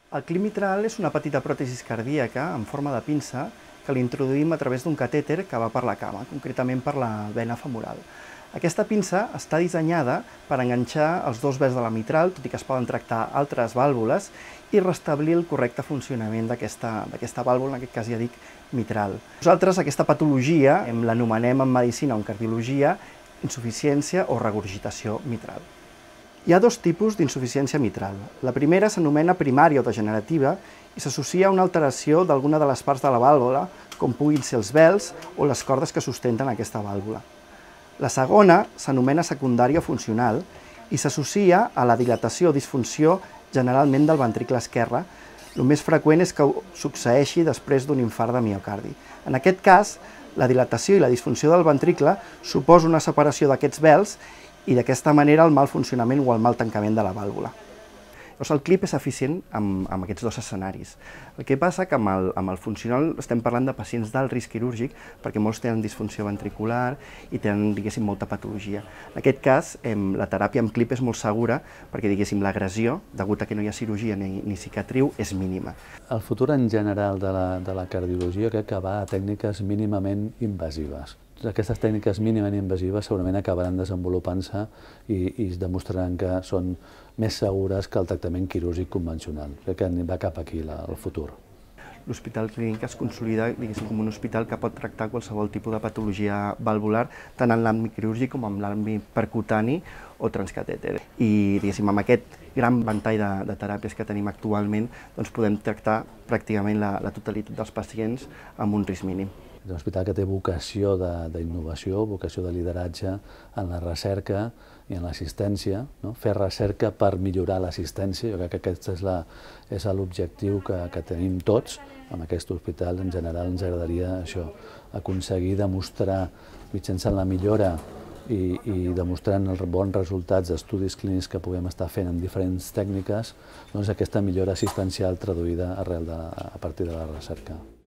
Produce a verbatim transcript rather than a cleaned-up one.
El clip mitral és una petita pròtesi cardíaca en forma de pinça que l'introduïm a través d'un catèter que va per la cama, concretament per la vena femoral. Aquesta pinça està dissenyada per enganxar els dos vels de la mitral, tot i que es poden tractar altres vàlvules, i restablir el correcte funcionament d'aquesta vàlvula, en aquest cas ja dic mitral. Nosaltres aquesta patologia l'anomenem en medicina o en cardiologia insuficiència o regurgitació mitral. Hi ha dos tipus d'insuficiència mitral. La primera s'anomena primària o degenerativa i s'associa a una alteració d'alguna de les parts de la vàlvula, com puguin ser els vels o les cordes que sustenten aquesta vàlvula. La segona s'anomena secundària o funcional i s'associa a la dilatació o disfunció generalment del ventricle esquerre. El més freqüent és que succeeixi després d'un infart de miocardi. En aquest cas, la dilatació i la disfunció del ventricle suposa una separació d'aquests vels i d'aquesta manera el mal funcionament o el mal tancament de la vàlvula. Llavors, el clip és eficient amb, amb aquests dos escenaris. El que passa que amb el, amb el funcional estem parlant de pacients d'alt risc quirúrgic perquè molts tenen disfunció ventricular i tenen, diguéssim, molta patologia. En aquest cas, em, la teràpia amb clip és molt segura perquè, diguéssim, l'agressió, degut a que no hi ha cirurgia ni, ni cicatriu, és mínima. El futur en general de la, de la cardiologia crec que va a tècniques mínimament invasives. Aquestes tècniques mínimament invasives segurament acabaran desenvolupant-se i, i es demostraran que són més segures que el tractament quirúrgic convencional. Crec que va cap aquí la, el futur. L'Hospital Clínic es consolida, diguéssim, com un hospital que pot tractar qualsevol tipus de patologia valvular, tant en l'àmbit quirúrgic com en l'àmbit percutani o transcatèter. I, diguéssim, amb aquest gran ventall de, de teràpies que tenim actualment, doncs podem tractar pràcticament la, la totalitat dels pacients amb un risc mínim. És un hospital que té vocació d'innovació, vocació de lideratge en la recerca i en l'assistència, no? Fer recerca per millorar l'assistència. Jo crec que aquest és l'objectiu que, que tenim tots amb aquest hospital. En general ens agradaria això, aconseguir demostrar mitjançant la millora i, i demostrant els bons resultats d'estudis clínics que puguem estar fent amb diferents tècniques, doncs aquesta millora assistencial traduïda arrel de, a partir de la recerca.